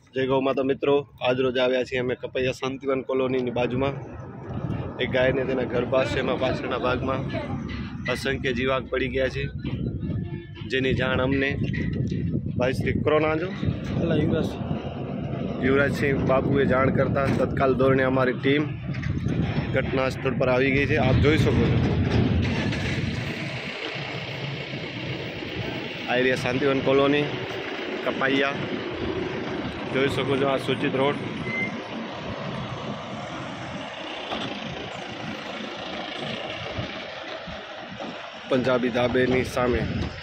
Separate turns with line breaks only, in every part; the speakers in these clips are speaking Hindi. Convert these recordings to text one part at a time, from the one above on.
जय गौ माता मित्रों, आज रोज आव्या छीए अमे कपैया शांतिवन कॉलोनी बाजूमां एक गाय ने तेना गर्भाशयमां पाछळना भागमां असंख्य जीवाक पड़ी गया छे, जेनी जाण अमने भाई श्री कोरोना जो युवराज सिंह बाबुए जाण करता तत्काल धोरणे अमारी टीम घटना स्थल पर आई गई है। आप जोई सको छो आ एरिया शांतिवन कॉलोनी कपाइया જોઈ શકો છો। આ સૂચિત રોડ પંજાબી ધાબેની સામે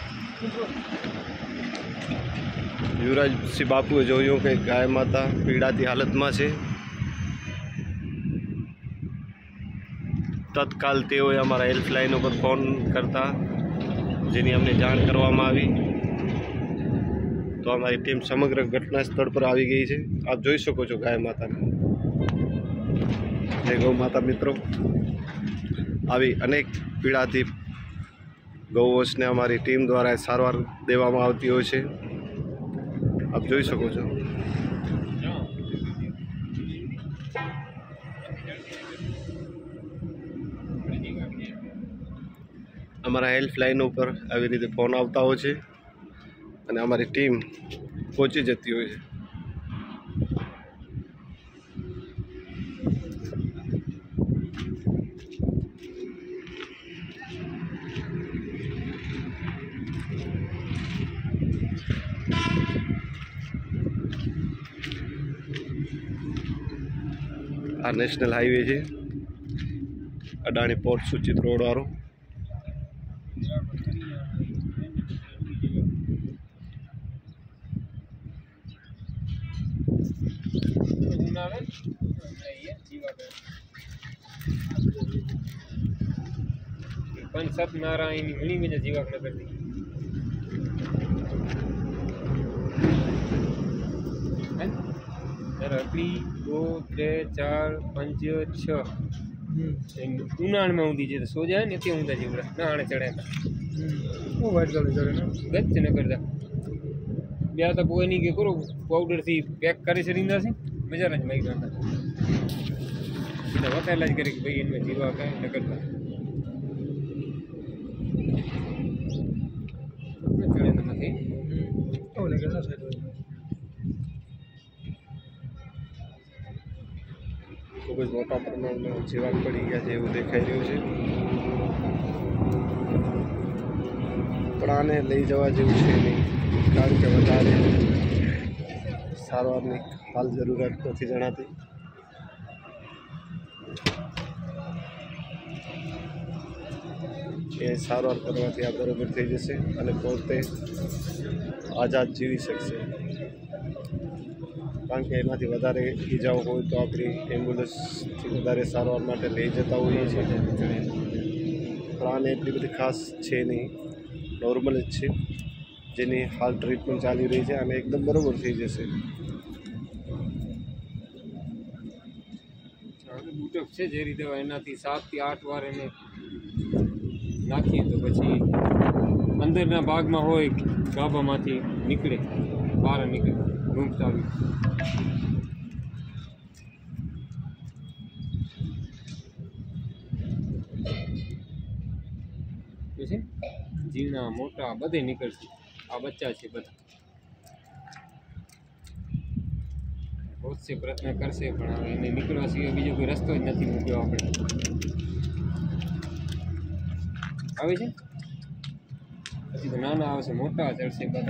યુવરાજસિંહ બાપુએ જોયું કે ગાય માતા પીડાતી હાલતમાં છે। તત્કાલ તેઓએ અમારા હેલ્પલાઇન ઉપર ફોન કરતા જેની અમને જાણ કરવામાં આવી तो हमारी टीम समग्र घटना स्थल पर आई गई है। आप જોઈ શકો છો गाय माता ने। जय गौ माता मित्रों, આવી अनेक पीड़ाती गौवंश ने हमारी टीम द्वारा सारवार देवामां आवती होय छे। आप જોઈ શકો છો। हमारा हेल्पलाइन पर આવી રીતે फोन આવતા હોય છે અને અમારી ટીમ પહોંચી જતી હોય છે। આ નેશનલ હાઈવે છે, અડાણી પોર્ટ સૂચિત રોડ વાળો।
पंचत नारायणी घणी में जीवाक नगर थी अकड़ी 2 3 4 5 6 उनाण में ऊंधी जे सो जाए ने ते ऊंधा जीवड़ा ना आने चढ़े वो वाइट कलर चढ़े ना गच न करदा ब्या तो कोई नहीं के करो पाउडर थी पैक करे छरींदा से मजा न मई गांदा तो बताला करे कि भाई इनमें जीवा का न करदा चढ़े न मथे ओ ने करदा साइड
खूब ज मोटा प्रमाणमां जीवाक पड़ी गया है एवं देखाई रह्युं छे। पण आने लई जवा जेवुं छे नहीं, कारण के वधारे सारवारनी हाल जरूरत नहीं जणाती। ए सारवार करवाथी आ बरोबर थई जशे अने पोते आजाद जीवी शकशे। कारण के एनाथी वधारे ईजाओ होय तो आपणी एम्ब्युलन्स थी वधारे सारवार माटे लई जता होईए छीए, पण आने एटली बधी खास छे नहीं, नॉर्मल ज छे, जेनी हाल ट्रीटमेंट चाली रही है और एकदम बराबर थी जैसे।
बूटक है जे रीते एनाथी 7 થી 8 वार एने नाखीए तो पछी अंदरना भागमां होय गाभामांथी निकळे बहार निकळे घूमता आवी जैसे जीवना मोटा बधे निकलती आ बच्चा है बधा बहुत से प्रयत्न करशे पण हवे एने निकळवा सिवाय बीजो कोई रस्तो ज नथी मूक्यो आपणे आवे छे पछी तो नाना आवशे मोटा चढ़शे बधा।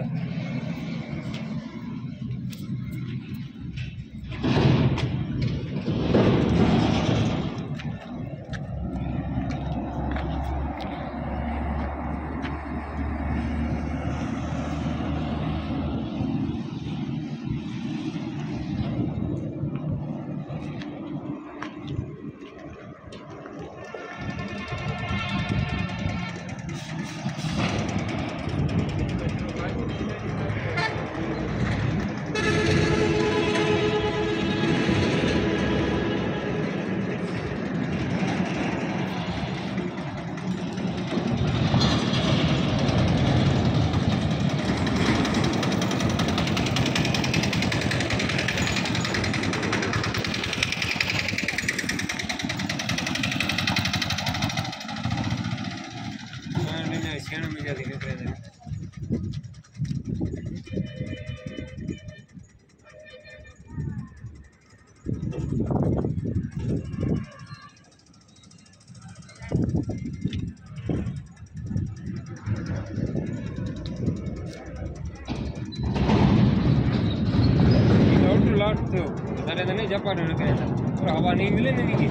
लाख थो तारे तो नहीं जपाट न करे और हवा नहीं मिले ने नी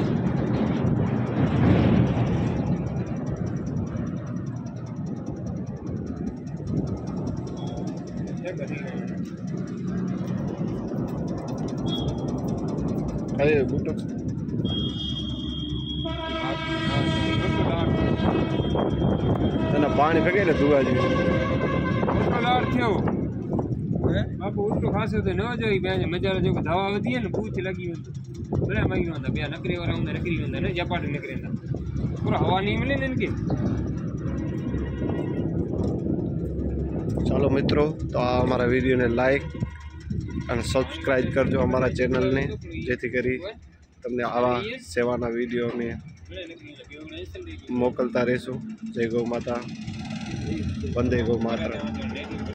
अरे बूटो तने पानी फेंके ने दुआ जी
लार थियो बापू उल्टो खासो तो न जोई बेंज मजार जो दवा वधी है न पूछ लगी बड़े मई होंदा बे नकरी वाला होंदा नकरी होंदा ने जपाट न करेंदा पूरा हवा नहीं मिले ने इनके
चलो मित्रों तो आ हमारा वीडियो ने लाइक અને સબસ્ક્રાઇબ કરજો અમારા ચેનલને જેથી કરી તમને આવા સેવાના વિડીયો અમે મોકલતા રહીશું. જય ગૌ માતા, વંદે ગૌ માતા.